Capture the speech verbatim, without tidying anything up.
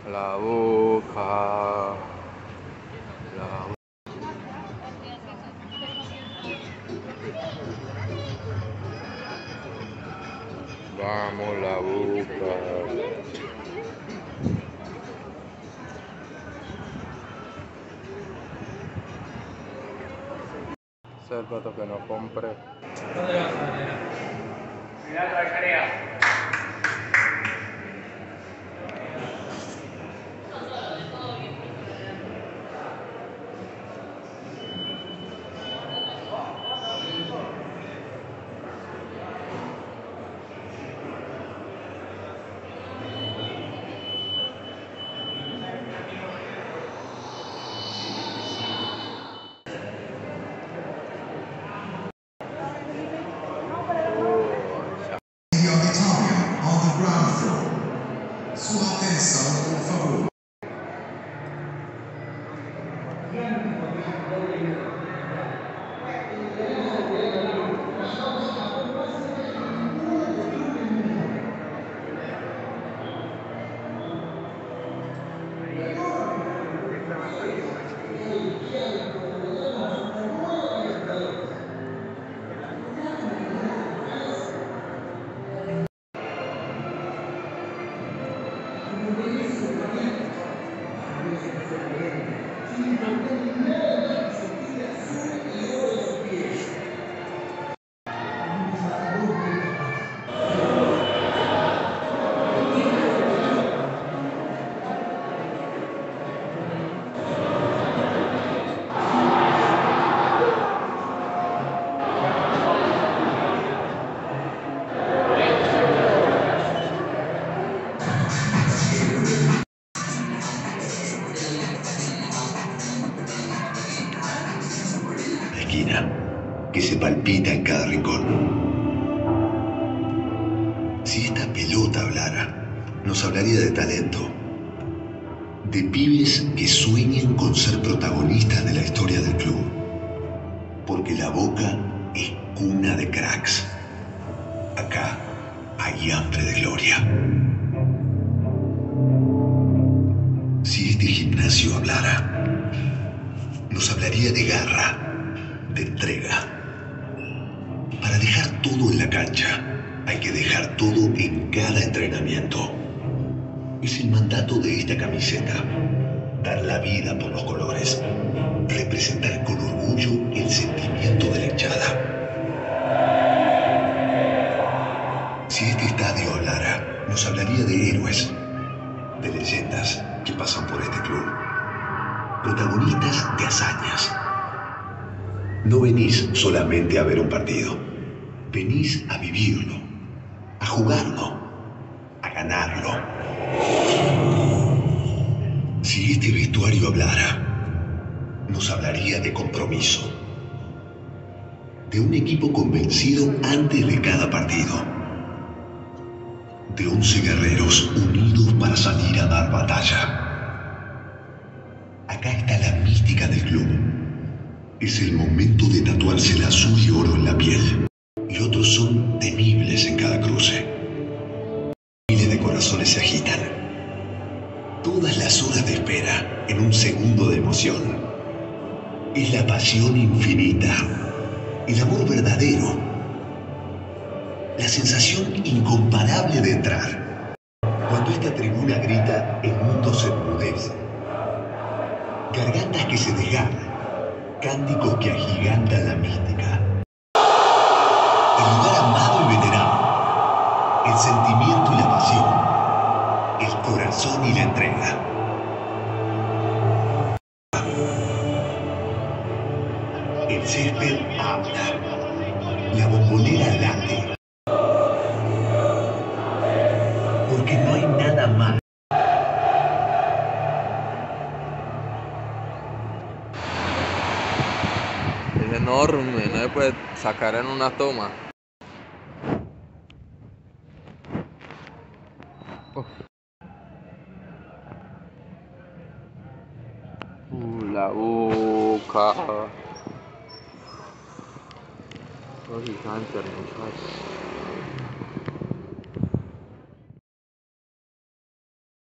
La boca. La boca. Vamos, la boca. Ese es el plato que no compré. ¿Dónde vas, María? Mirá, trajería. Sua atenção, por favor. Que se palpita en cada rincón. Si esta pelota hablara, nos hablaría de talento, de pibes que sueñan con ser protagonistas de la historia del club, porque La Boca es cuna de cracks. Acá hay hambre de gloria. Si este gimnasio hablara, nos hablaría de garra, de entrega. Para dejar todo en la cancha, hay que dejar todo en cada entrenamiento. Es el mandato de esta camiseta: dar la vida por los colores, representar con orgullo el sentimiento de la hinchada. Si este estadio hablara, nos hablaría de héroes, de leyendas que pasan por este club, protagonistas de hazañas. No venís solamente a ver un partido, venís a vivirlo, a jugarlo, a ganarlo. Si este vestuario hablara, nos hablaría de compromiso, de un equipo convencido antes de cada partido, de once guerreros unidos para salir a dar batalla. Acá está la mística del club. Es el momento de tatuarse el azul y oro en la piel. Y otros son temibles en cada cruce. Miles de corazones se agitan. Todas las horas de espera en un segundo de emoción. Es la pasión infinita. El amor verdadero. La sensación incomparable de entrar. Cuando esta tribuna grita, el mundo se enmudece. Gargantas que se desgarran. Cánticos que agigantan la mística. El lugar amado y venerado. El sentimiento y la pasión. El corazón y la entrega. El césped habla. La bombonera late. Porque no hay nada más. Es enorme, no se puede sacar en una toma. Oh. Uh, La Boca. Oh, gigante, muchachos.